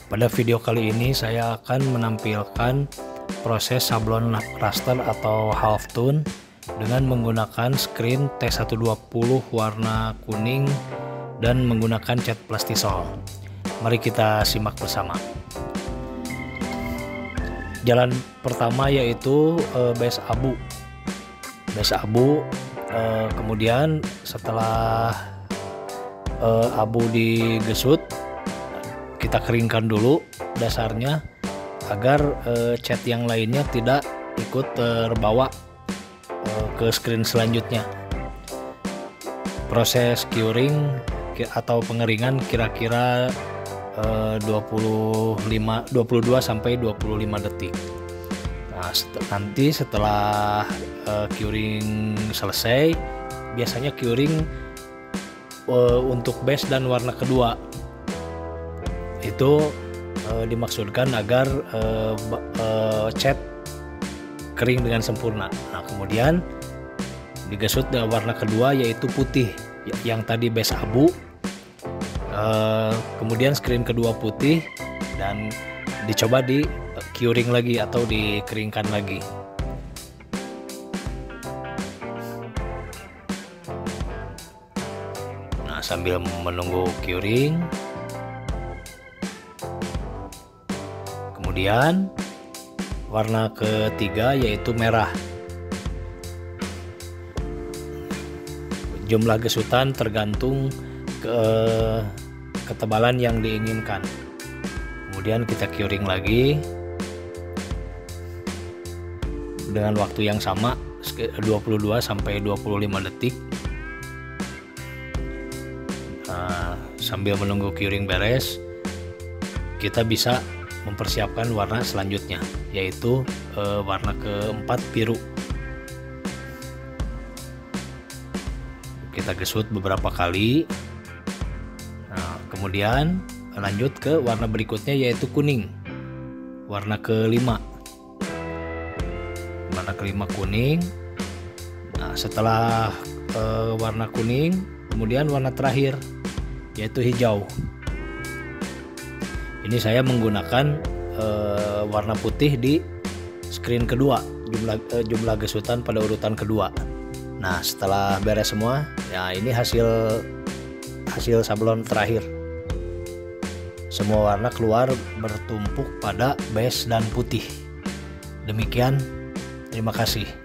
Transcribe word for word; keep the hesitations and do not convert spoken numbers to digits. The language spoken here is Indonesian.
Pada video kali ini saya akan menampilkan proses sablon raster atau half tone dengan menggunakan screen T seratus dua puluh warna kuning dan menggunakan cat plastisol. Mari kita simak bersama. Jalan pertama yaitu e, base abu. Base abu, e, kemudian setelah e, abu digesut, kita keringkan dulu dasarnya agar e, cat yang lainnya tidak ikut terbawa e, ke screen selanjutnya. Proses curing atau pengeringan kira-kira e, dua puluh lima, dua puluh dua sampai dua puluh lima detik. Nah, set- nanti setelah e, curing selesai, biasanya curing e, untuk base dan warna kedua itu e, dimaksudkan agar e, e, cat kering dengan sempurna. Nah, kemudian digesut dengan warna kedua yaitu putih, yang tadi base abu, e, kemudian screen kedua putih, dan dicoba di curing lagi atau dikeringkan lagi. Nah, sambil menunggu curing, kemudian warna ketiga yaitu merah. Jumlah gesutan tergantung ke ketebalan yang diinginkan. Kemudian kita curing lagi dengan waktu yang sama, dua puluh dua sampai dua puluh lima detik. Nah, sambil menunggu curing beres, kita bisa mempersiapkan warna selanjutnya, yaitu e, warna keempat, biru. Kita gesut beberapa kali. Nah, kemudian lanjut ke warna berikutnya yaitu kuning, warna kelima. Warna kelima kuning. Nah, setelah e, warna kuning, kemudian warna terakhir yaitu hijau. Ini saya menggunakan e, warna putih di screen kedua, jumlah e, jumlah gesutan pada urutan kedua. Nah, setelah beres semua, ya ini hasil hasil sablon terakhir. Semua warna keluar bertumpuk pada base dan putih. Demikian, terima kasih.